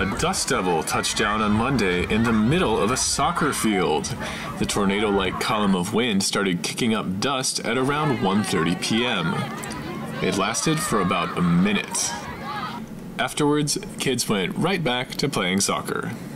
A dust devil touched down on Monday in the middle of a soccer field. The tornado-like column of wind started kicking up dust at around 1:30 p.m. It lasted for about a minute. Afterwards, kids went right back to playing soccer.